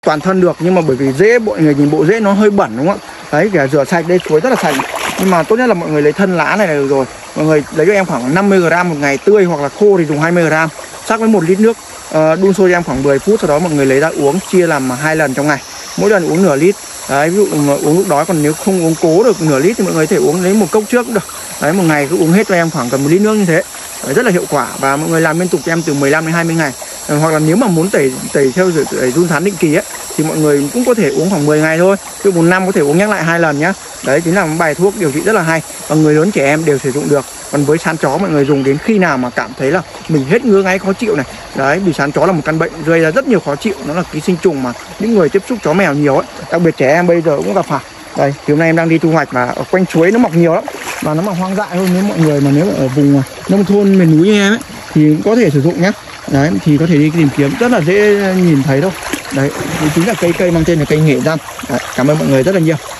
toàn thân được, nhưng mà bởi vì rễ mọi người nhìn bộ rễ nó hơi bẩn đúng không ạ? Đấy, kìa rửa sạch, đây suối rất là sạch, nhưng mà tốt nhất là mọi người lấy thân lá này là được rồi. Mọi người lấy cho em khoảng 50g một ngày, tươi hoặc là khô thì dùng 20g, sắc với 1 lít nước, đun sôi cho em khoảng 10 phút, sau đó mọi người lấy ra uống, chia làm 2 lần trong ngày, mỗi lần uống nửa lít. Đấy, ví dụ uống lúc đói, còn nếu không uống cố được nửa lít thì mọi người có thể uống lấy 1 cốc trước cũng được. Đấy, một ngày cứ uống hết cho em khoảng tầm 1 lít nước như thế. Đấy, rất là hiệu quả, và mọi người làm liên tục cho em từ 15 đến 20 ngày. Hoặc là nếu mà muốn tẩy theo run sán định kỳ ấy, thì mọi người cũng có thể uống khoảng 10 ngày thôi, chứ 1 năm có thể uống nhắc lại 2 lần nhá. Đấy chính là một bài thuốc điều trị rất là hay, và người lớn trẻ em đều sử dụng được. Còn với sán chó mọi người dùng đến khi nào mà cảm thấy là mình hết ngứa ngáy khó chịu này. Đấy, vì sán chó là một căn bệnh gây ra rất nhiều khó chịu, nó là ký sinh trùng mà những người tiếp xúc chó mèo nhiều ấy, đặc biệt trẻ em bây giờ cũng gặp phải. Đây, thì hôm nay em đang đi thu hoạch và ở quanh suối nó mọc nhiều lắm, và nó mọc hoang dại hơn. Nếu mọi người mà nếu ở vùng nông thôn miền núi như em ấy thì cũng có thể sử dụng nhé. Đấy, thì có thể đi tìm kiếm, rất là dễ nhìn thấy đâu. Đấy, chính là cây mang tên là cây nghệ răm. Cảm ơn mọi người rất là nhiều.